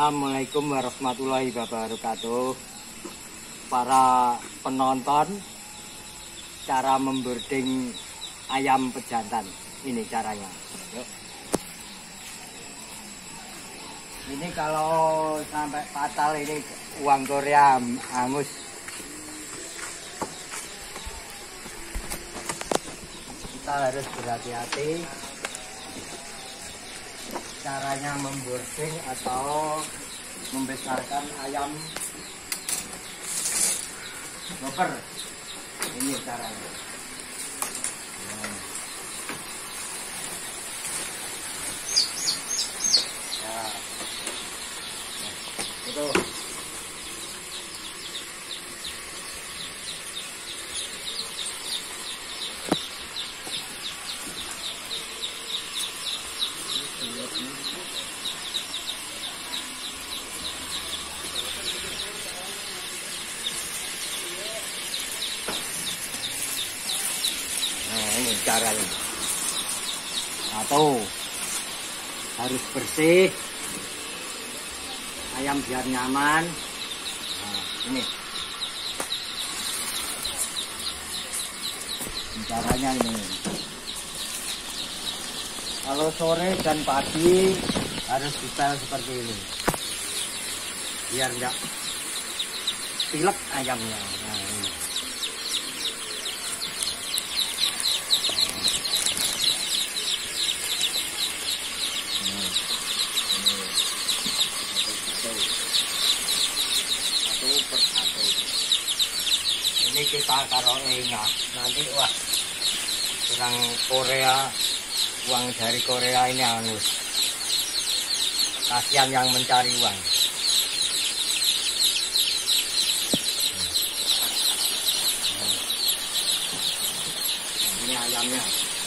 Assalamualaikum warahmatullahi wabarakatuh. Para penonton, cara memberding ayam pejantan. Ini caranya. Yuk. Ini kalau sampai fatal ini uang Korea hangus. Kita harus berhati-hati. Caranya memberding atau membesarkan ayam loper, ini caranya. Itu ini caranya. Atau harus bersih, ayam biar nyaman. Nah, ini caranya ini. Kalau sore dan pagi harus dipel seperti ini, biar enggak pilek ayamnya. Nah, ini. Ini kita taruh nanti wah orang Korea, uang dari Korea ini hangus. Kasihan yang mencari uang. Ini ayamnya.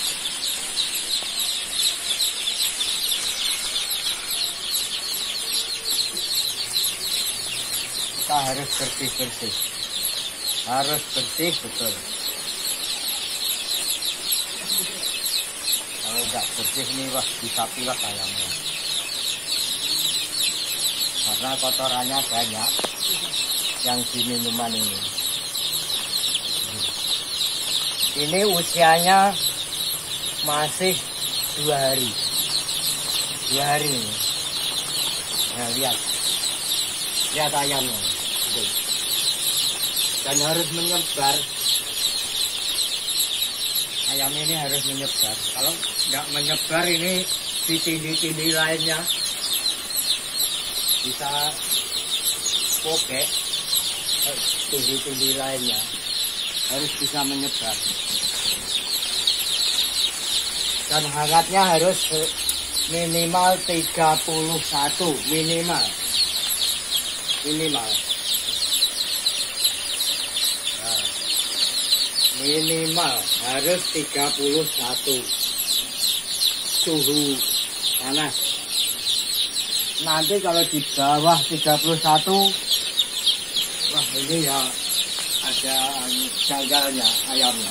Kita harus bersih-bersih. Harus bersih betul. Kalau tidak bersih ini wah bisa pilek ayamnya. Karena kotorannya banyak yang di minuman ini. Ini usianya masih 2 hari. 2 hari ini. Nah, lihat ayamnya. Dan harus menyebar. Ayam ini harus menyebar. Kalau nggak menyebar ini di tindi-tindi lainnya bisa pokek. Tindi-tindi lainnya harus bisa menyebar. Dan hangatnya harus minimal 31 minimal. Minimal harus 31 suhu panas. Nanti kalau di bawah 31, wah ini ya ada janggalnya ayamnya.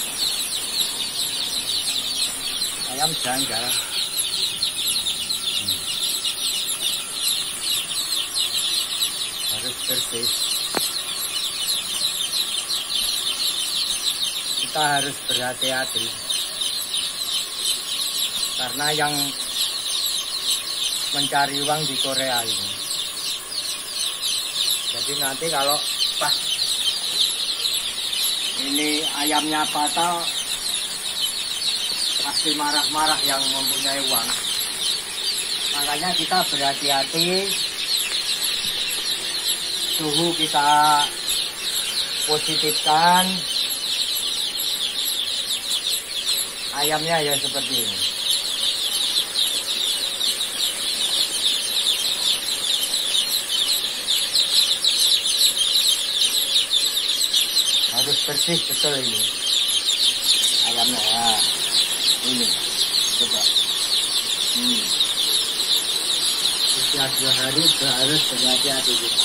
Ayam janggal. Harus bersih. Kita harus berhati-hati karena yang mencari uang di Korea ini. Jadi nanti kalau pas ini ayamnya fatal, pasti marah-marah yang mempunyai uang. Makanya kita berhati-hati, suhu kita positifkan. Ayamnya ya seperti ini. Harus bersih betul ini. Ayamnya ya. Ini. Coba. Sudah 2 hari harus berhati-hati kita.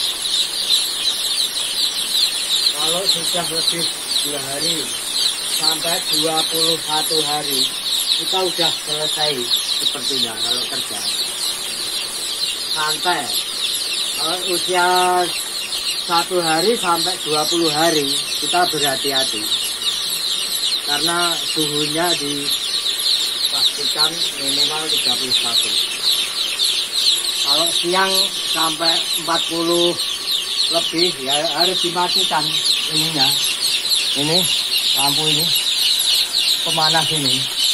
Kalau sudah lebih 2 hari sampai 21 hari kita udah selesai sepertinya kalau kerja. Santai, Usia 1 hari sampai 20 hari kita berhati-hati karena suhunya dipastikan minimal 31. Kalau siang sampai 40 lebih ya harus dimatikan ininya. Ini lampu ini pemanas ini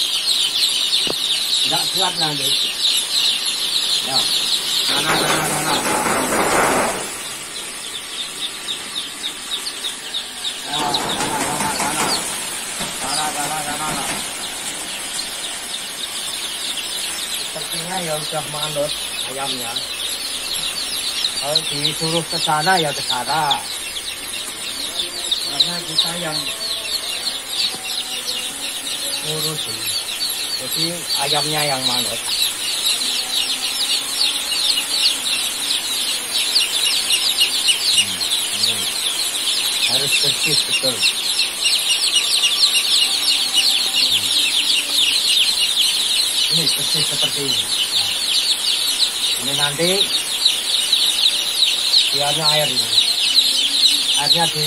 nggak kuat nanti. Ya, sana. Sepertinya ya udah manut ayamnya. Kalau disuruh ke sana ya ke sana. Karena kita yang ngurusin. Jadi ayamnya yang manut. Ini harus bersih betul. Ini bersih seperti ini. Ini nanti dianya air ini. Airnya di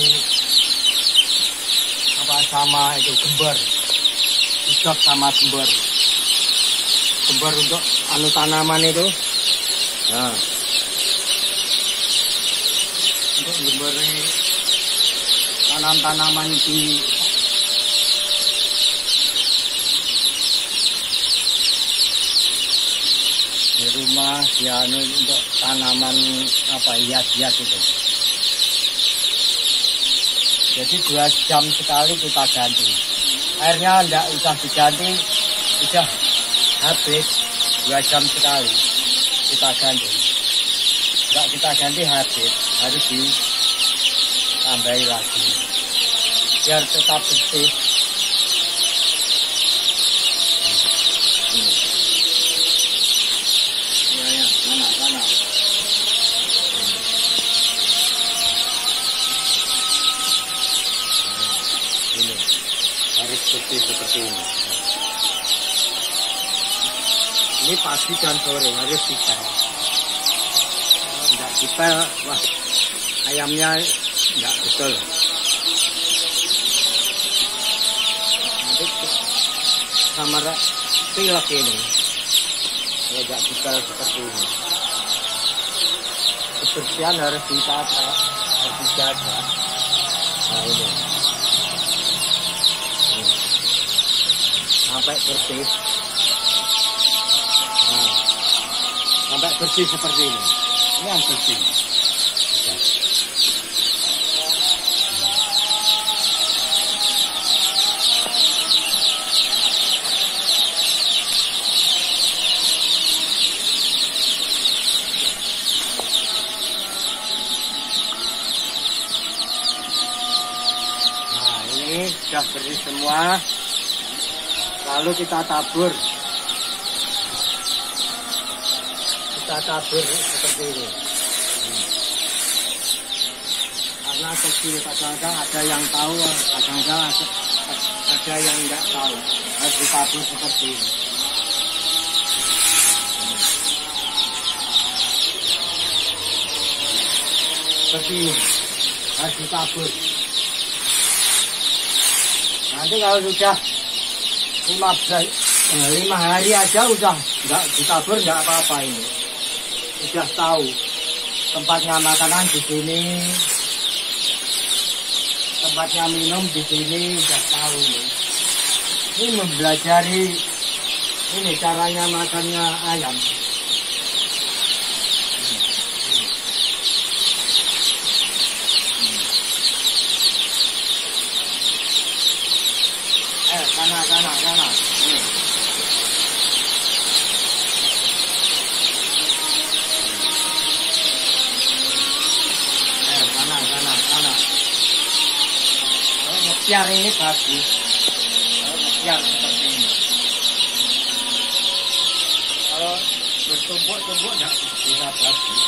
apa sama itu gember. Dicot sama gember. Gember untuk anu tanaman itu. Nah. Untuk gember tanam-tanaman di rumah ya untuk tanaman apa hias-hias itu. Jadi 2 jam sekali kita ganti. Airnya enggak usah diganti, sudah habis 2 jam sekali kita ganti. Enggak kita ganti habis, harus ditambahi lagi biar tetap bersih. Mana. Ini harus bersih seperti ini. Ini pagi dan sore harus dipel. Kalau enggak dipel, wah ayamnya enggak betul. Nanti sama pilek ini. Kalau enggak dipel seperti ini. Kebersihan harus ditata, harus dijaga. Nah ini. Sampai bersih. Nah, sampai bersih seperti ini. Ini yang bersih. Nah, ini sudah bersih semua. Lalu kita tabur. Kita tabur seperti ini. Karena kecil kadang-kadang ada yang tahu, kadang-kadang ada yang enggak tahu. Harus ditabur seperti ini. Seperti ini. Harus ditabur. Nanti kalau sudah 5 hari aja udah nggak ditabur nggak apa-apa ini. Sudah tahu tempatnya makanan di sini, tempatnya minum di sini, udah tahu ini. Ini mempelajari ini caranya makannya ayam. Sana. Sana. Kalau ngepiar ini bagus. Kalau ngepiar seperti ini. Kalau bertumpuk-tumpuk enggak bisa bagus.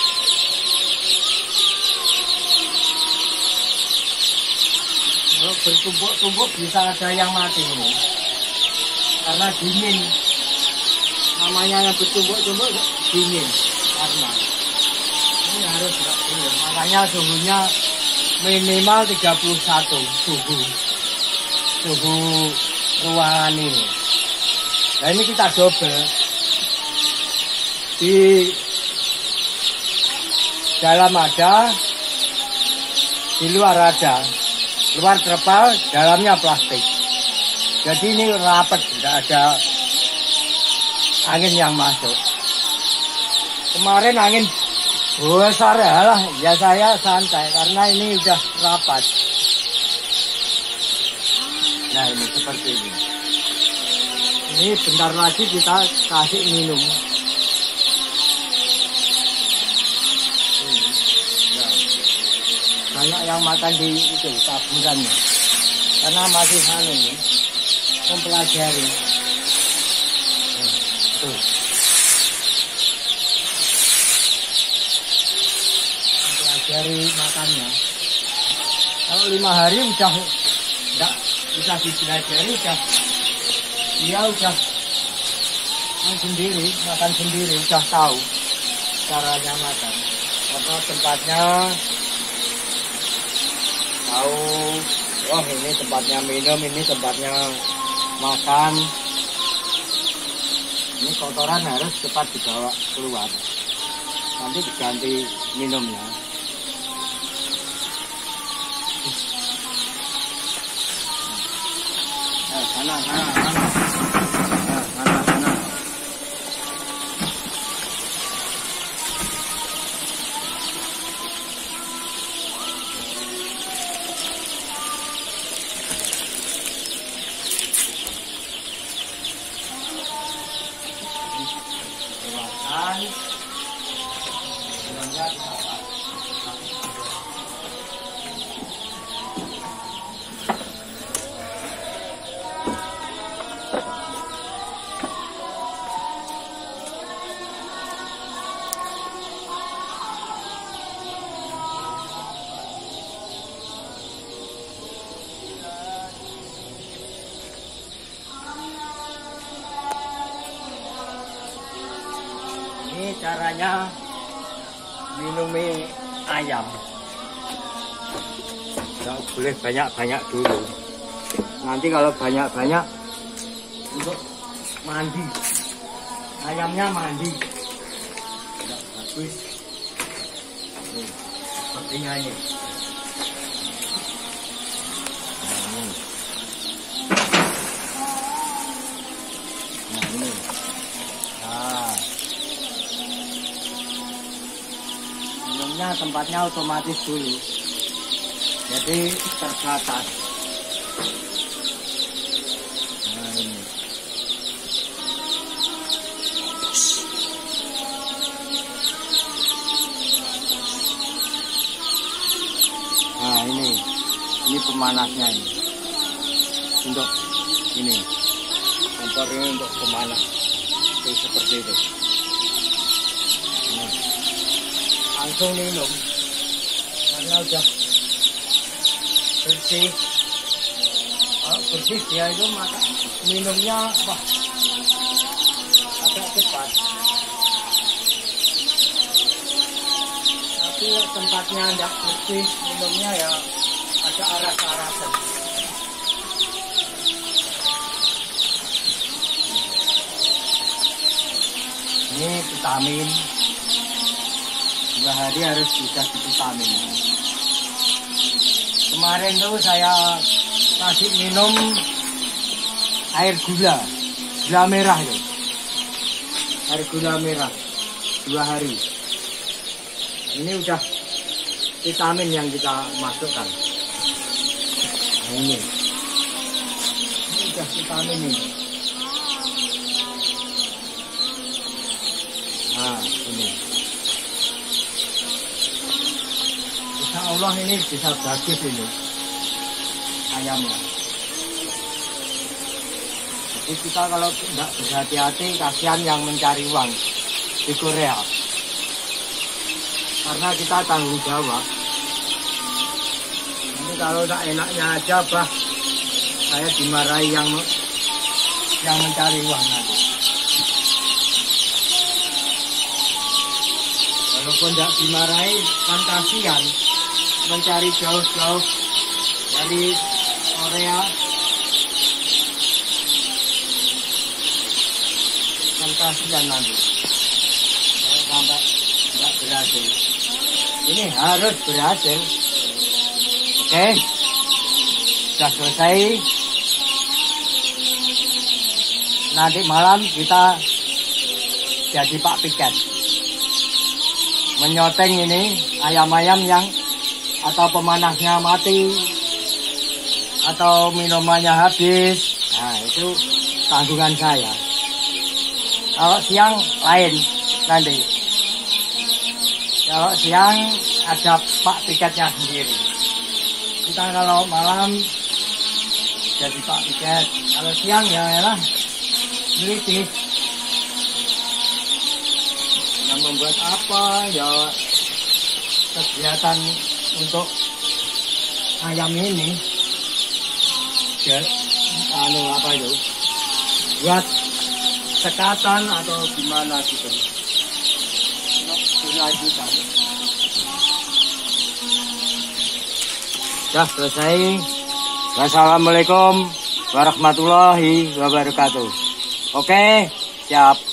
Kalau bertumpuk-tumpuk bisa ada yang mati ini. Karena dingin. Namanya yang bertumpuk-tumpuk dingin. Karena ini harus Makanya suhunya minimal 31 suhu ruangan ini. Nah ini kita double. Di dalam ada, di luar ada. Luar terpal, dalamnya plastik. Jadi ini rapat, tidak ada angin yang masuk. Kemarin angin besar ya saya santai karena ini udah rapat. Nah ini seperti ini. Ini bentar lagi kita kasih minum. Banyak yang makan di itu taburannya karena masih ini mempelajari. Tuh. Mempelajari makannya. Kalau 5 hari udah enggak bisa dipelajari, dia udah makan sendiri, udah tahu caranya makan. Karena tempatnya tahu, oh ini tempatnya minum, ini tempatnya makan. Ini kotoran harus cepat dibawa keluar, nanti diganti minumnya. Sana. Ini caranya minum mie ayam. Nggak boleh banyak-banyak dulu. Nanti kalau banyak-banyak untuk mandi, ayamnya mandi. Nggak bagus. Sepertinya ini. Nah ini. Minumnya tempatnya otomatis dulu, jadi terbatas. Nah ini. Nah ini pemanasnya ini. Untuk ini, kompor ini untuk pemanas. Itu seperti itu. Nah. Langsung minum karena udah bersih. Kalau bersih dia itu maka minumnya agak cepat. Tapi tempatnya tidak bersih, minumnya ya ada aras-arasan. Ini vitamin. 2 hari harus dikasih vitamin. Kemarin tuh saya kasih minum air gula merah ya. Air gula merah 2 hari. Ini udah vitamin yang kita masukkan. Nah, ini udah vitamin ini. Nah ini. Insya Allah ini bisa bagus ini ayamnya. Jadi kita kalau tidak berhati-hati kasihan yang mencari uang di Korea. Karena kita tanggung jawab. Ini kalau tak enaknya aja saya dimarahi yang mencari uang nanti. walaupun tidak dimarahi kan kasihan mencari jauh-jauh dari Korea kan kasihan nanti kalau sampai tidak berhasil. Ini harus berhasil. Oke, sudah selesai. Nanti malam kita jadi Pak Piket menyoteng ini ayam-ayam yang atau pemanasnya mati atau minumannya habis. Nah, itu tanggungan saya. Kalau siang lain nanti. Kalau siang ada Pak Piketnya sendiri. Kita kalau malam jadi Pak Piket. Kalau siang ya lah milih yang membuat apa ya kegiatan untuk ayam ini ya apa itu buat sekatan atau gimana gitu dilanjutkan. Sudah selesai. Wassalamualaikum warahmatullahi wabarakatuh. Oke, siap.